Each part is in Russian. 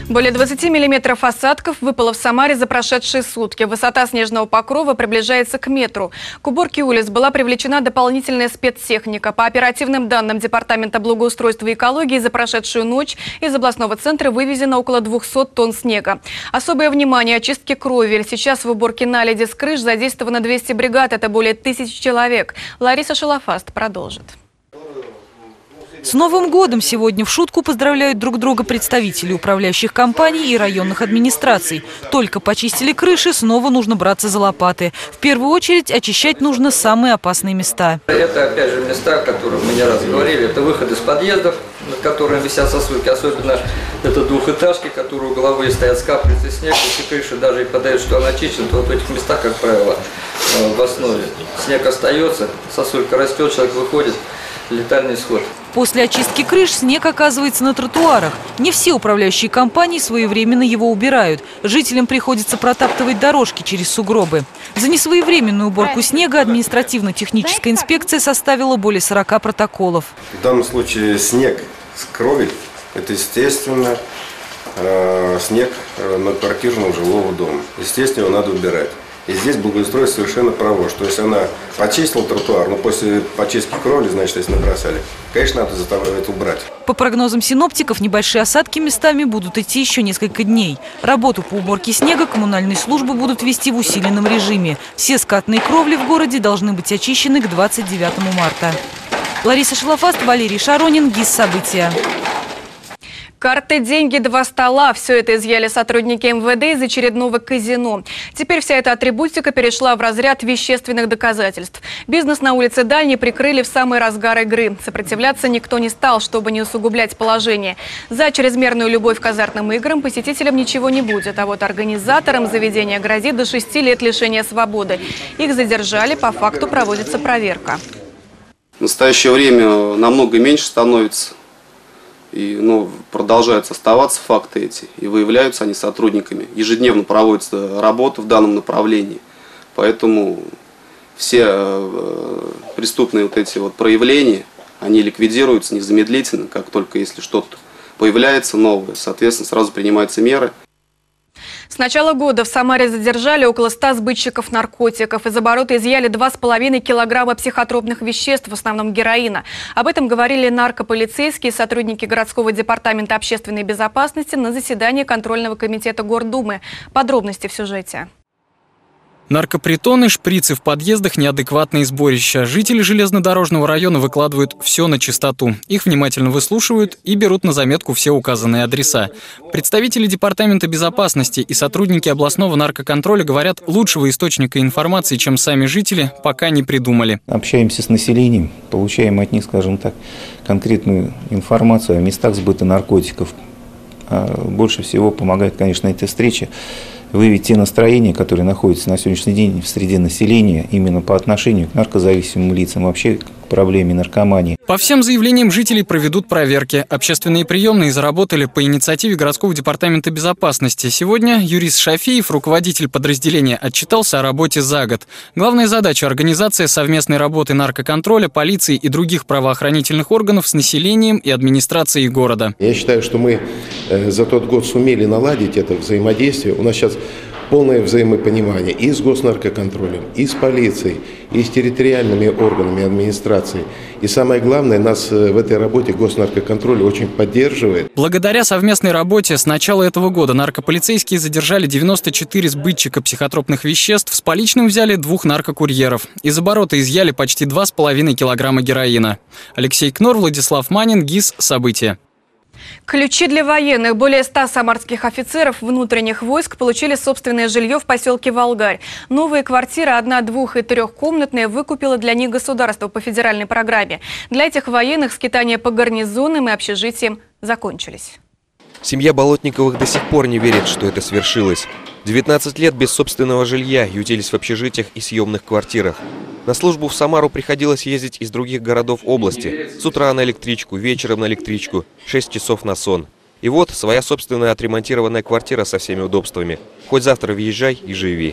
Более 20 миллиметров осадков выпало в Самаре за прошедшие сутки. Высота снежного покрова приближается к метру. К уборке улиц была привлечена дополнительная спецтехника. По оперативным данным Департамента благоустройства и экологии, за прошедшую ночь из областного центра вывезено около 200 тонн снега. Особое внимание очистке кровель. Сейчас в уборке наледи с крыш задействовано 200 бригад. Это более 1000 человек. Лариса Шалафаст продолжит. С Новым годом сегодня в шутку поздравляют друг друга представители управляющих компаний и районных администраций. Только почистили крыши, снова нужно браться за лопаты. В первую очередь очищать нужно самые опасные места. Это опять же места, о которых мы не раз говорили. Это выход из подъездов, над которыми висят сосульки. Особенно это двухэтажки, которые угловые стоят, скапливается снег. Если крыша даже и подает, что она очищена, то вот в этих местах, как правило, в основе снег остается, сосулька растет, человек выходит. Летальный исход. После очистки крыш снег оказывается на тротуарах. Не все управляющие компании своевременно его убирают. Жителям приходится протаптывать дорожки через сугробы. За несвоевременную уборку снега административно-техническая инспекция составила более 40 протоколов. В данном случае снег с кровель – это, естественно, снег многоквартирного жилого дома. Естественно, его надо убирать. И здесь благоустройство совершенно право, что если она почистила тротуар, но после почистки кровли, значит, если набросали, конечно, надо это убрать. По прогнозам синоптиков, небольшие осадки местами будут идти еще несколько дней. Работу по уборке снега коммунальные службы будут вести в усиленном режиме. Все скатные кровли в городе должны быть очищены к 29 марта. Лариса Шалафаст, Валерий Шаронин, ГИС «События». Карты, деньги, 2 стола. Все это изъяли сотрудники МВД из очередного казино. Теперь вся эта атрибутика перешла в разряд вещественных доказательств. Бизнес на улице Дальней прикрыли в самый разгар игры. Сопротивляться никто не стал, чтобы не усугублять положение. За чрезмерную любовь к азартным играм посетителям ничего не будет. А вот организаторам заведения грозит до 6 лет лишения свободы. Их задержали, по факту проводится проверка. В настоящее время намного меньше становится. Но продолжают оставаться факты эти, и выявляются они сотрудниками. Ежедневно проводится работа в данном направлении. Поэтому все преступные проявления, они ликвидируются незамедлительно, как только если что-то появляется новое, соответственно, сразу принимаются меры. С начала года в Самаре задержали около 100 сбытчиков наркотиков. Из оборота изъяли 2,5 килограмма психотропных веществ, в основном героина. Об этом говорили наркополицейские, сотрудники городского департамента общественной безопасности на заседании контрольного комитета Гордумы. Подробности в сюжете. Наркопритоны, шприцы в подъездах, неадекватные сборища. Жители железнодорожного района выкладывают все на чистоту. Их внимательно выслушивают и берут на заметку все указанные адреса. Представители департамента безопасности и сотрудники областного наркоконтроля говорят, лучшего источника информации, чем сами жители, пока не придумали. Общаемся с населением, получаем от них, скажем так, конкретную информацию о местах сбыта наркотиков. Больше всего помогает, конечно, эта встреча выявить те настроения, которые находятся на сегодняшний день в среде населения именно по отношению к наркозависимым лицам, вообще к проблеме наркомании. По всем заявлениям жителей проведут проверки. Общественные приемные заработали по инициативе городского департамента безопасности. Сегодня юрист Шафиев, руководитель подразделения, отчитался о работе за год. Главная задача – организация совместной работы наркоконтроля, полиции и других правоохранительных органов с населением и администрацией города. Я считаю, что мы за тот год сумели наладить это взаимодействие. У нас сейчас полное взаимопонимание и с госнаркоконтролем, и с полицией, и с территориальными органами администрации. И самое главное, нас в этой работе госнаркоконтроль очень поддерживает. Благодаря совместной работе с начала этого года наркополицейские задержали 94 сбытчика психотропных веществ, с поличным взяли 2 наркокурьеров. Из оборота изъяли почти 2,5 килограмма героина. Алексей Кнор, Владислав Манин, ГИС «События». Ключи для военных. Более 100 самарских офицеров внутренних войск получили собственное жилье в поселке Волгарь. Новые квартиры 1-, 2- и 3-комнатные выкупило для них государство по федеральной программе. Для этих военных скитания по гарнизонам и общежитиям закончились. Семья Болотниковых до сих пор не верит, что это свершилось. 19 лет без собственного жилья, ютились в общежитиях и съемных квартирах. На службу в Самару приходилось ездить из других городов области. С утра на электричку, вечером на электричку, 6 часов на сон. И вот своя собственная отремонтированная квартира со всеми удобствами. Хоть завтра въезжай и живи.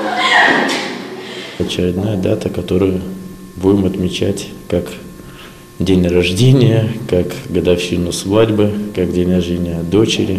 Очередная дата, которую будем отмечать как день рождения, как годовщину свадьбы, как день рождения дочери.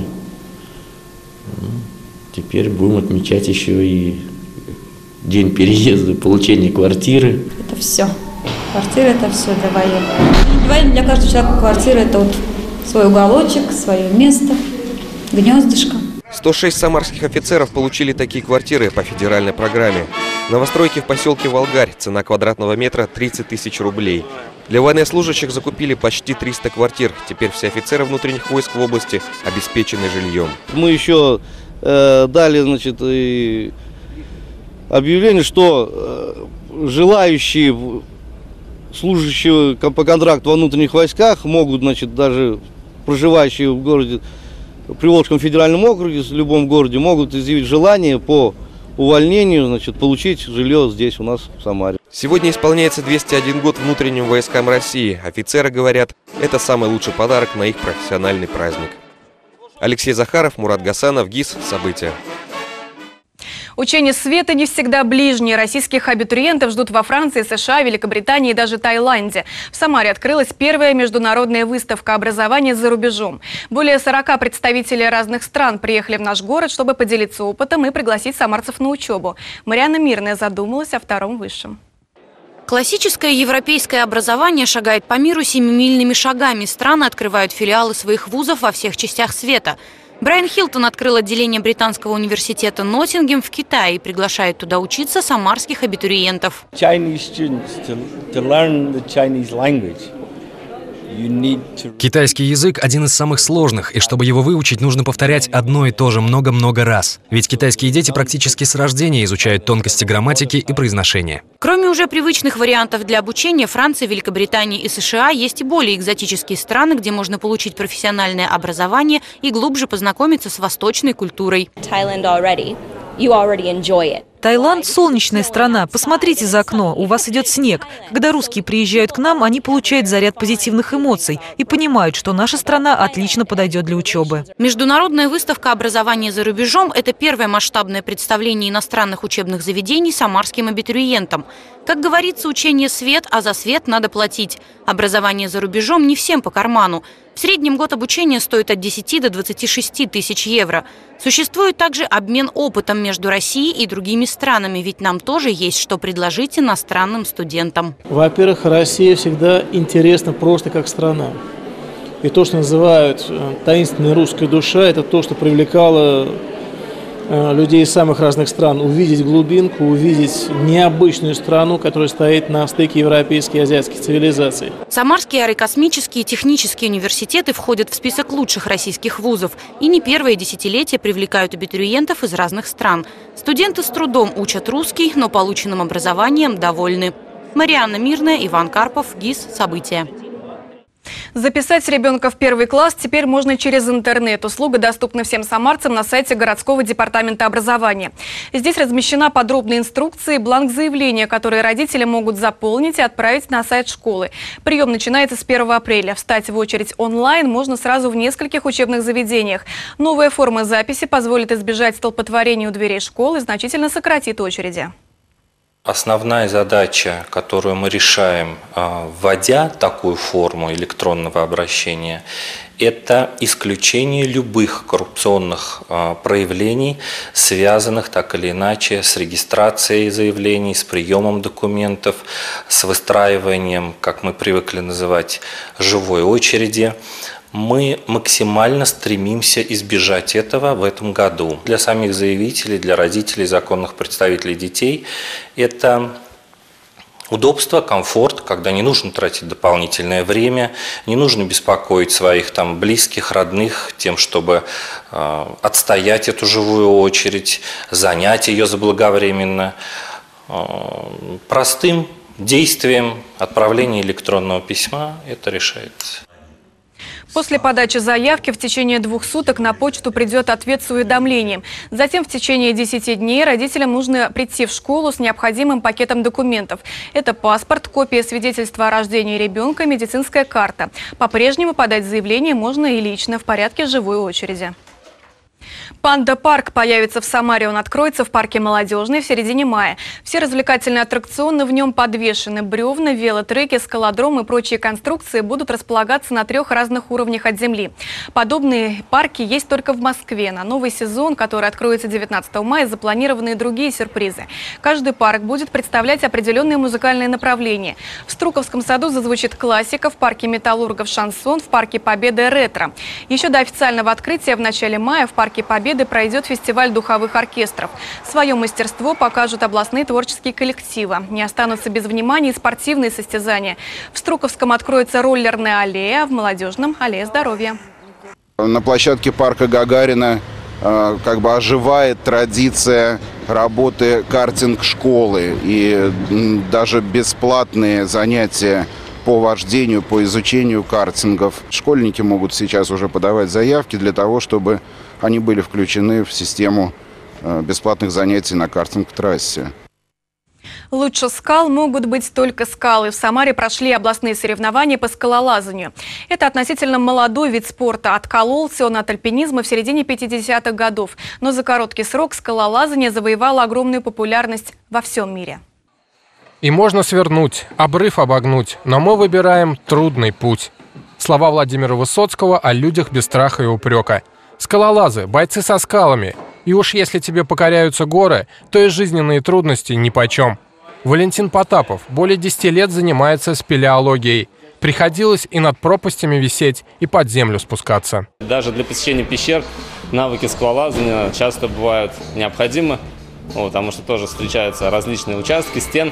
Теперь будем отмечать еще и день переезда, получения квартиры. Это все. Квартира – это все для военных. Для каждого человека квартира – это вот свой уголочек, свое место, гнездышко. 106 самарских офицеров получили такие квартиры по федеральной программе. Новостройки в поселке Волгарь. Цена квадратного метра 30 тысяч рублей. Для военнослужащих закупили почти 300 квартир. Теперь все офицеры внутренних войск в области обеспечены жильем. Мы еще дали, значит, объявление, что желающие служащие по контракту во внутренних войсках могут, значит, даже проживающие в городе Приволжском федеральном округе, в любом городе, могут изъявить желание по увольнению, значит, получить жилье здесь у нас в Самаре. Сегодня исполняется 201 год внутренним войскам России. Офицеры говорят, это самый лучший подарок на их профессиональный праздник. Алексей Захаров, Мурат Гасанов, ГИС. События. Учение света не всегда ближние. Российских абитуриентов ждут во Франции, США, Великобритании и даже Таиланде. В Самаре открылась первая международная выставка образования за рубежом. Более 40 представителей разных стран приехали в наш город, чтобы поделиться опытом и пригласить самарцев на учебу. Марианна Мирная задумалась о втором высшем. Классическое европейское образование шагает по миру семимильными шагами. Страны открывают филиалы своих вузов во всех частях света. Брайан Хилтон открыл отделение британского университета Ноттингем в Китае и приглашает туда учиться самарских абитуриентов. Китайский язык один из самых сложных, и чтобы его выучить, нужно повторять одно и то же много-много раз. Ведь китайские дети практически с рождения изучают тонкости грамматики и произношения. Кроме уже привычных вариантов для обучения, Франции, Великобритании и США есть и более экзотические страны, где можно получить профессиональное образование и глубже познакомиться с восточной культурой. Таиланд – солнечная страна. Посмотрите за окно, у вас идет снег. Когда русские приезжают к нам, они получают заряд позитивных эмоций и понимают, что наша страна отлично подойдет для учебы. Международная выставка образования за рубежом – это первое масштабное представление иностранных учебных заведений самарским абитуриентам. Как говорится, учение свет, а за свет надо платить. Образование за рубежом не всем по карману. В среднем год обучения стоит от 10 до 26 тысяч евро. Существует также обмен опытом между Россией и другими странами, ведь нам тоже есть что предложить иностранным студентам. Во-первых, Россия всегда интересна просто как страна. И то, что называют таинственная русская душа, это то, что привлекало людей из самых разных стран. Увидеть глубинку, увидеть необычную страну, которая стоит на стыке европейской и азиатской цивилизаций. Самарские аэрокосмические и технические университеты входят в список лучших российских вузов и не первое десятилетие привлекают абитуриентов из разных стран. Студенты с трудом учат русский, но полученным образованием довольны. Марианна Мирная, Иван Карпов, ГИС. События. Записать ребенка в первый класс теперь можно через интернет. Услуга доступна всем самарцам на сайте городского департамента образования. Здесь размещена подробная инструкция и бланк заявления, которые родители могут заполнить и отправить на сайт школы. Прием начинается с 1 апреля. Встать в очередь онлайн можно сразу в нескольких учебных заведениях. Новая форма записи позволит избежать столпотворения у дверей школы и значительно сократит очереди. Основная задача, которую мы решаем, вводя такую форму электронного обращения, это исключение любых коррупционных проявлений, связанных так или иначе с регистрацией заявлений, с приемом документов, с выстраиванием, как мы привыкли называть, живой очереди. Мы максимально стремимся избежать этого в этом году. Для самих заявителей, для родителей, законных представителей детей это удобство, комфорт, когда не нужно тратить дополнительное время, не нужно беспокоить своих близких, родных тем, чтобы отстоять эту живую очередь, занять ее заблаговременно. Простым действием отправления электронного письма это решается. После подачи заявки в течение 2 суток на почту придет ответ с уведомлением. Затем в течение 10 дней родителям нужно прийти в школу с необходимым пакетом документов. Это паспорт, копия свидетельства о рождении ребенка, медицинская карта. По-прежнему подать заявление можно и лично в порядке живой очереди. Панда-парк появится в Самаре. Он откроется в парке Молодежный в середине мая. Все развлекательные аттракционы в нем подвешены. Бревна, велотреки, скалодром и прочие конструкции будут располагаться на 3 разных уровнях от земли. Подобные парки есть только в Москве. На новый сезон, который откроется 19 мая, запланированы и другие сюрпризы. Каждый парк будет представлять определенные музыкальные направления. В Струковском саду зазвучит классика, в парке Металлургов шансон, в парке Победы ретро. Еще до официального открытия в начале мая в парке Победы пройдет фестиваль духовых оркестров. Свое мастерство покажут областные творческие коллективы. Не останутся без внимания и спортивные состязания. В Струковском откроется роллерная аллея, а в Молодежном – аллея здоровья. На площадке парка Гагарина оживает традиция работы картинг-школы. И даже бесплатные занятия по вождению, по изучению картингов. Школьники могут сейчас уже подавать заявки для того, чтобы они были включены в систему бесплатных занятий на картинг-трассе. Лучше скал могут быть только скалы. В Самаре прошли областные соревнования по скалолазанию. Это относительно молодой вид спорта. Откололся он от альпинизма в середине 50-х годов. Но за короткий срок скалолазание завоевало огромную популярность во всем мире. И можно свернуть, обрыв обогнуть, но мы выбираем трудный путь. Слова Владимира Высоцкого о людях без страха и упрека. Скалолазы, бойцы со скалами. И уж если тебе покоряются горы, то и жизненные трудности нипочем. Валентин Потапов более 10 лет занимается спелеологией. Приходилось и над пропастями висеть, и под землю спускаться. Даже для посещения пещер навыки скалолазания часто бывают необходимы, потому что тоже встречаются различные участки стен.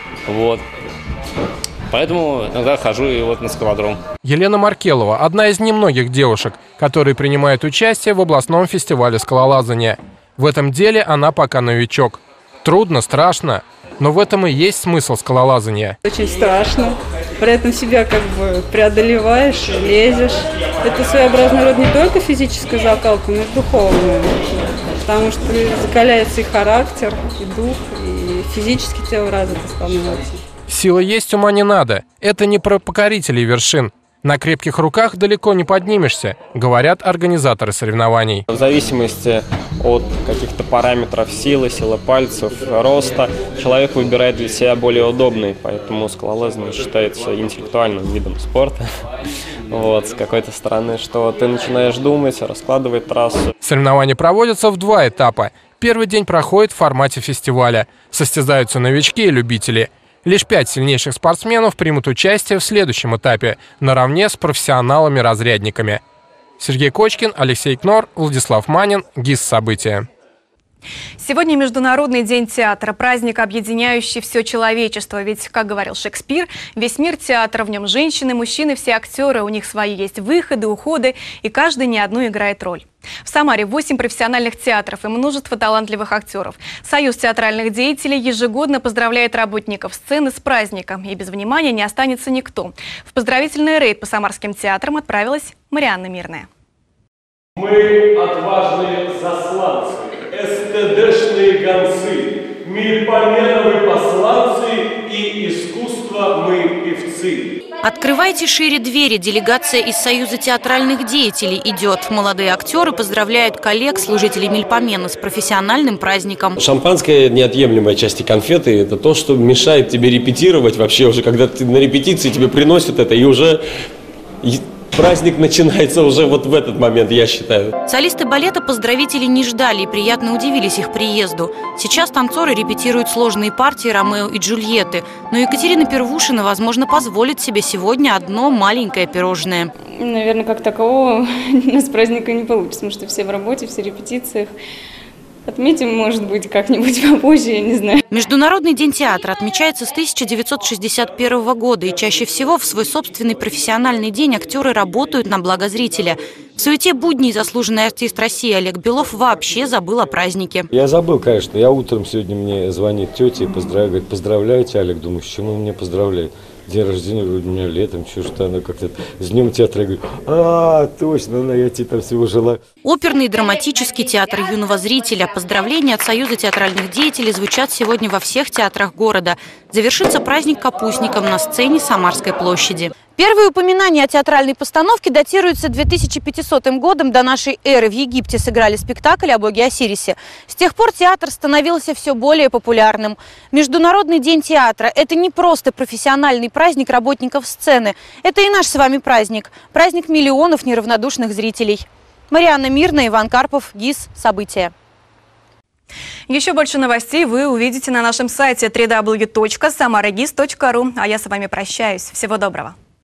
Поэтому иногда хожу и на скалодром. Елена Маркелова – одна из немногих девушек, которые принимают участие в областном фестивале скалолазания. В этом деле она пока новичок. Трудно, страшно, но в этом и есть смысл скалолазания. Очень страшно. При этом себя преодолеваешь, лезешь. Это своеобразный род не только физической закалки, но и духовной. Потому что закаляется и характер, и дух, и физически тело развито становится. Сила есть, ума не надо. Это не про покорителей вершин. На крепких руках далеко не поднимешься, говорят организаторы соревнований. В зависимости от каких-то параметров силы пальцев, роста, человек выбирает для себя более удобный. Поэтому скалолазание считается интеллектуальным видом спорта. С какой-то стороны, что ты начинаешь думать, раскладывать трассу. Соревнования проводятся в 2 этапа. Первый день проходит в формате фестиваля. Состязаются новички и любители. Лишь 5 сильнейших спортсменов примут участие в следующем этапе, наравне с профессионалами-разрядниками. Сергей Кочкин, Алексей Кнор, Владислав Манин, ГИС «События». Сегодня Международный день театра, праздник, объединяющий все человечество. Ведь, как говорил Шекспир, весь мир театра, в нем женщины, мужчины, все актеры, у них свои есть выходы, уходы, и каждый не одну играет роль. В Самаре 8 профессиональных театров и множество талантливых актеров. Союз театральных деятелей ежегодно поздравляет работников сцены с праздником, и без внимания не останется никто. В поздравительный рейд по самарским театрам отправилась Марианна Мирная. Мы отважные засланцы, СТДшные гонцы, мельпоменовые посланцы и искусство мы певцы. Открывайте шире двери. Делегация из Союза театральных деятелей идет. Молодые актеры поздравляют коллег, служителей Мельпомена с профессиональным праздником. Шампанское – неотъемлемая часть конфеты. Это то, что мешает тебе репетировать вообще. Уже когда ты на репетиции, тебе приносят это, и уже праздник начинается уже в этот момент, я считаю. Солисты балета поздравителей не ждали и приятно удивились их приезду. Сейчас танцоры репетируют сложные партии Ромео и Джульетты. Но Екатерина Первушина, возможно, позволит себе сегодня одно маленькое пирожное. Наверное, как такового у нас праздника не получится, потому что все в работе, все в репетициях. Отметим, может быть, как-нибудь попозже, я не знаю. Международный день театра отмечается с 1961 года, и чаще всего в свой собственный профессиональный день актеры работают на благо зрителя. В суете будней заслуженный артист России Олег Белов вообще забыл о празднике. Я забыл, конечно. Я утром сегодня мне звонит тетя и говорит: поздравляйте, Олег. Думаю, с чем он меня поздравляет? День рождения у меня летом, что она как-то с днем театра. Я говорю: точно, я тебе там всего желаю. Оперный и драматический театр юного зрителя. Поздравления от Союза театральных деятелей звучат сегодня во всех театрах города. Завершится праздник капустником на сцене Самарской площади. Первые упоминания о театральной постановке датируются 2500 годом до нашей эры. В Египте сыграли спектакль о боге Осирисе. С тех пор театр становился все более популярным. Международный день театра – это не просто профессиональный праздник работников сцены. Это и наш с вами праздник. Праздник миллионов неравнодушных зрителей. Марианна Мирная, Иван Карпов, ГИС. События. Еще больше новостей вы увидите на нашем сайте www.samaragis.ru. А я с вами прощаюсь. Всего доброго.